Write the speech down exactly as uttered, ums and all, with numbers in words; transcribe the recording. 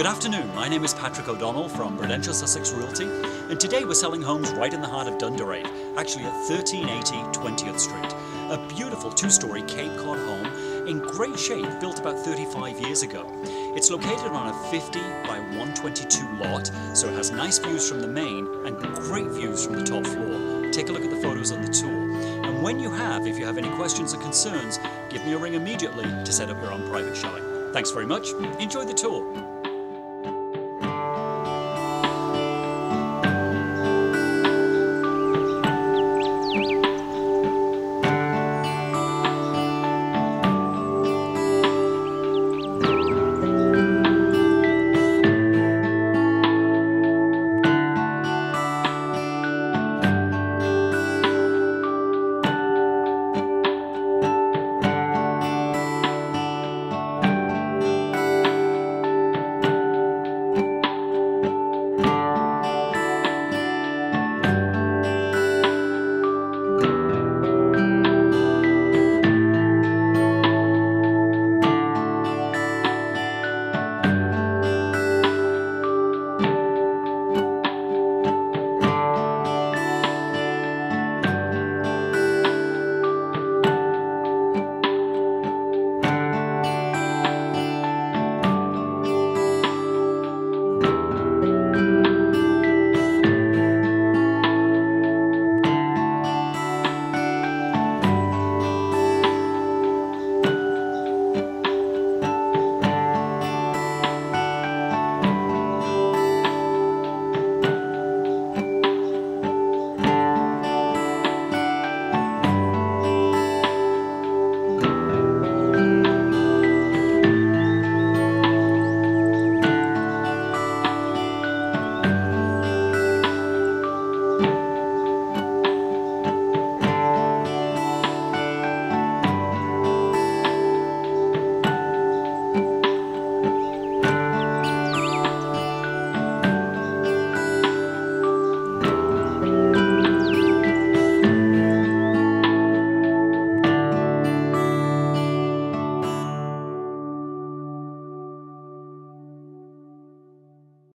Good afternoon, my name is Patrick O'Donnell from Prudential Sussex Realty, and today we're selling homes right in the heart of Dundarave, actually at thirteen eighty twentieth Street. A beautiful two-storey Cape Cod home in great shape, built about thirty-five years ago. It's located on a fifty by one twenty-two lot, so it has nice views from the main and great views from the top floor. Take a look at the photos on the tour. And when you have, if you have any questions or concerns, give me a ring immediately to set up your own private showing. Thanks very much, enjoy the tour.